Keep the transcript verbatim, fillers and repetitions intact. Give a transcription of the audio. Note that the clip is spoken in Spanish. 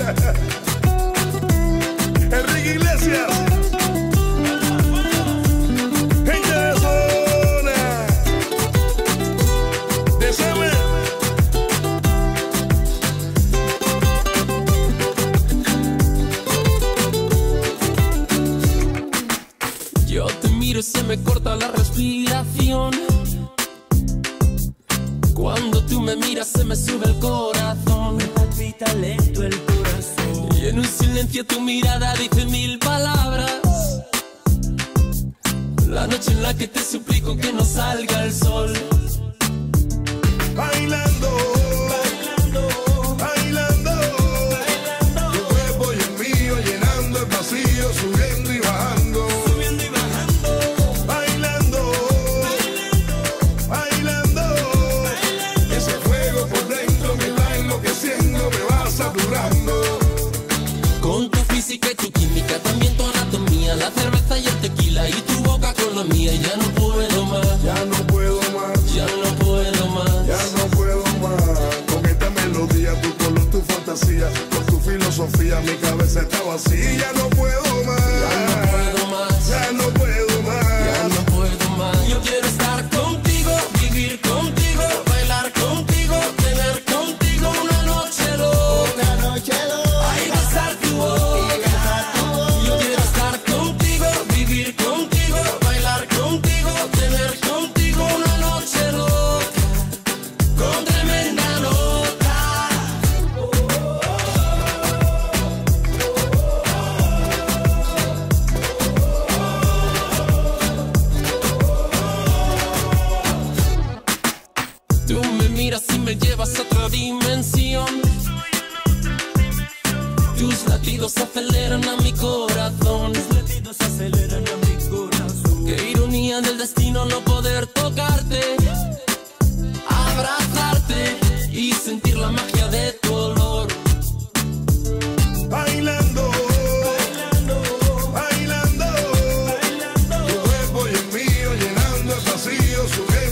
Enrique Iglesias. Gente de zona. Desame. Yo te miro y se me corta la respiración. Cuando tú me miras se me sube el corazón. Me palpita lento el corazón. Y en un silencio tu mirada dice mil palabras. La noche en la que te suplico que no salga el sol. Bailando, bailando, bailando, bailando. Tu cuerpo y el mío llenando el vacío, subiendo y bajando, Subiendo y bajando. bailando, bailando, bailando. Ese fuego por dentro me va enloqueciendo, me va saturando. Con tu física y tu química, también tu anatomía, la cerveza y el tequila y tu boca con la mía. Ya no puedo más, Ya no puedo más, ya no puedo más. ya no puedo más. Con esta melodía, tu color, tu fantasía, con tu filosofía, mi cabeza está vacía. Ya no puedo más, Ya no puedo más, ya no puedo más. ya no puedo más. Yo quiero estar contigo, vivir contigo, bailar contigo, tener contigo una noche loca. Una noche loca. Ay, besar tu boca. Yo quiero estar contigo, vivir contigo, bailar contigo, tener contigo una noche loca, con tremenda nota. Tú me miras y me llevas a otra dimensión. Tus latidos aceleran a mi corazón. Los latidos aceleran a mi corazón. Qué ironía del destino no poder tocarte, abrazarte y sentir la magia de tu olor. Bailando, Bailando, bailando, bailando. tu cuerpo y el mío llenando el vacío, subiendo